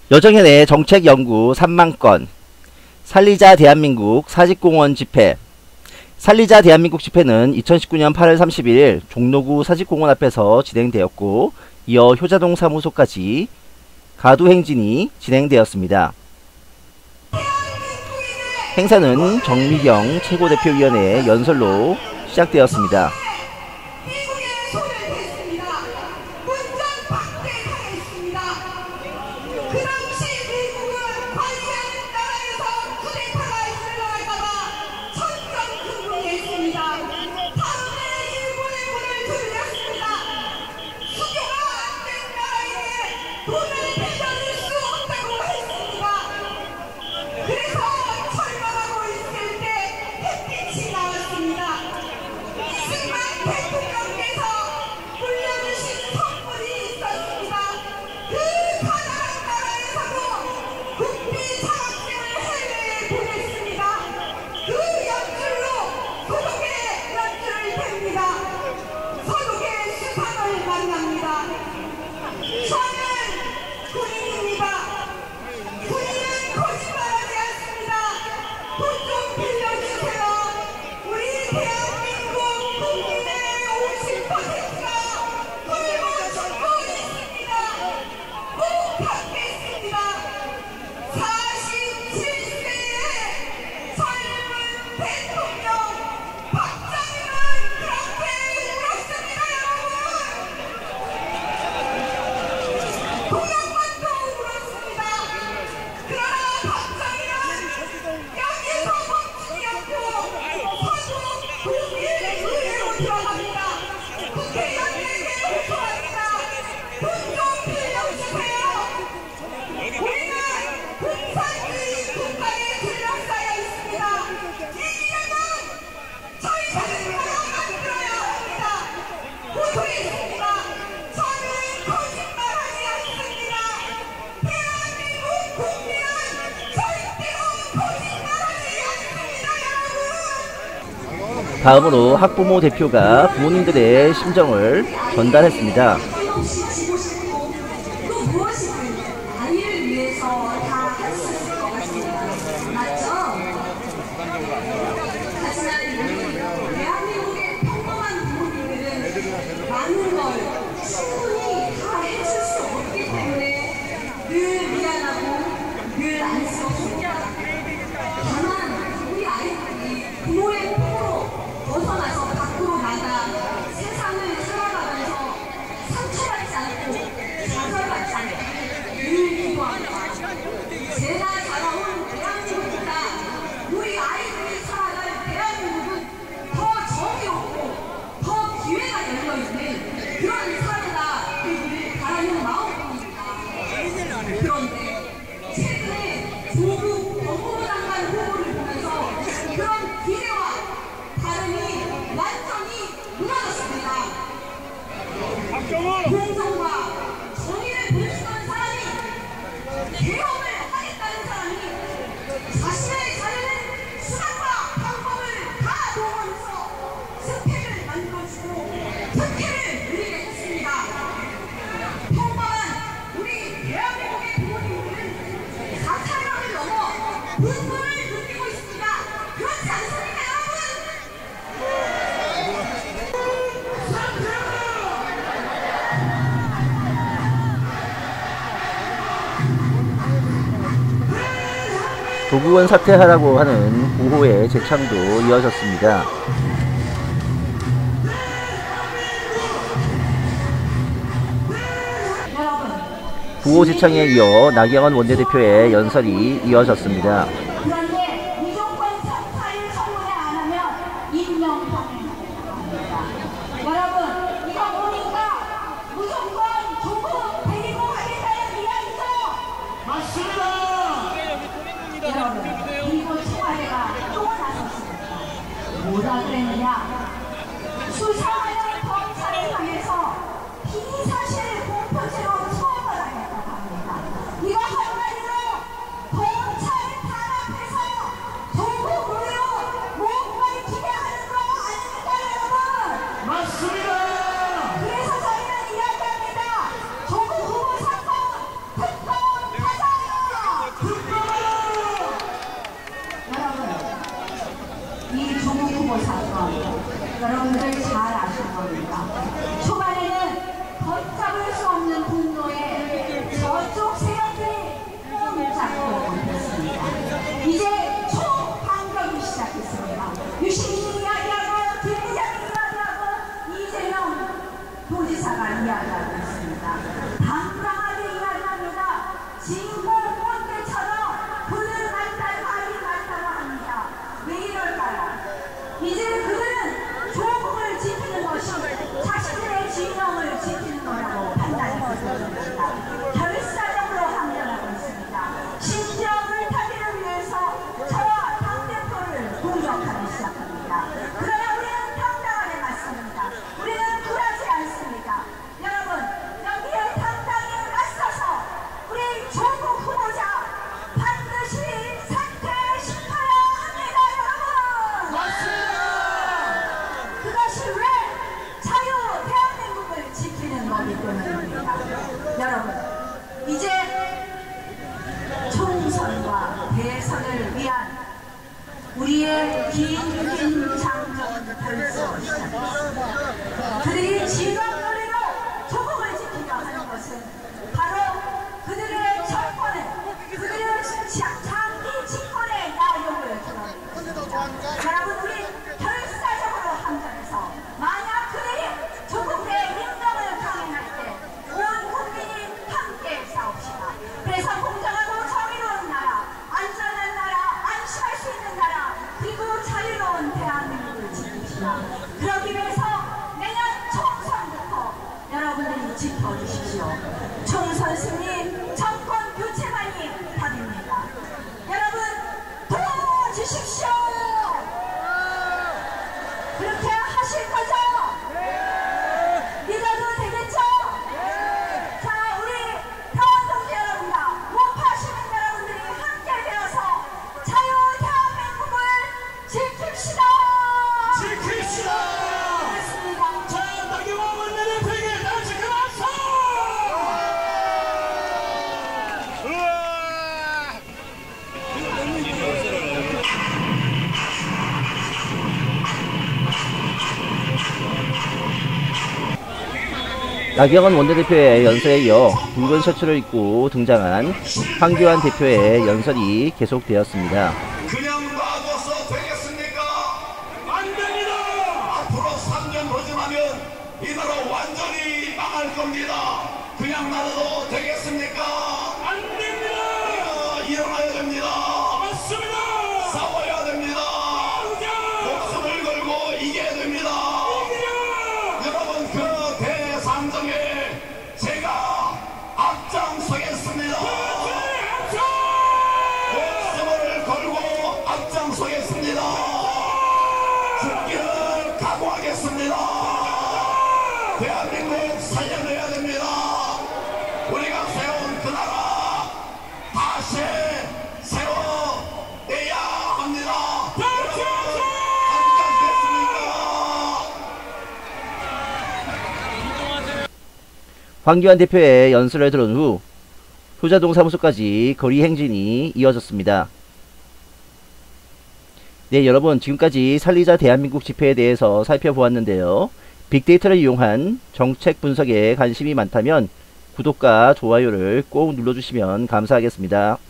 여정현의 정책연구 3만건, 살리자 대한민국 사직공원 집회. 살리자 대한민국 집회는 2019년 8월 31일 종로구 사직공원 앞에서 진행되었고, 이어 효자동 사무소까지 가두행진이 진행되었습니다. 행사는 정미경 최고대표위원회의 연설로 시작되었습니다. 다음으로 학부모 대표가 부모님들의 심정을 전달했습니다. 조국은 사퇴하라고 하는 구호의 재창도 이어졌습니다. 구호 재창에 이어 나경원 원내대표의 연설이 이어졌습니다. 뭐라 그랬느냐? 수사하는 검찰을 향해서 비사실 공표죄로 처벌을 하겠다고 합니다. 이거 한마디로 검찰 탄압해서 전국으로 뭔가를 기대하는 거 아닙니까, 여러분? 맞습니다. 그래서 저희는 이야기합니다. 조국 후보 사건 특검 가장 나경원 원내대표의 연설에 이어 붉은 셔츠를 입고 등장한 황교안 대표의 연설이 계속되었습니다. 그냥 놔둬서 되겠습니까? 안 됩니다. 앞으로 3년 후지나면 이 나라 완전히 망할 겁니다. 그냥 놔둬도 되겠습니까? 안 됩니다. 일어나야 됩니다. 맞습니다. 싸워야 됩니다. 목숨을 걸고 이겨야 됩니다. 여러분 그 대상정에 제가 앞장서겠습니다. 목숨을 걸고 앞장서겠습니다. 죽기를 각오하겠습니다. 대한민국 살려내야 됩니다. 우리가 세운 그 나라 다시 세워내야 합니다. 황교안 대표의 연설을 들은 후 효자동 사무소까지 거리 행진이 이어졌습니다. 네, 여러분 지금까지 살리자 대한민국 집회에 대해서 살펴보았는데요. 빅데이터를 이용한 정책 분석에 관심이 많다면 구독과 좋아요를 꼭 눌러주시면 감사하겠습니다.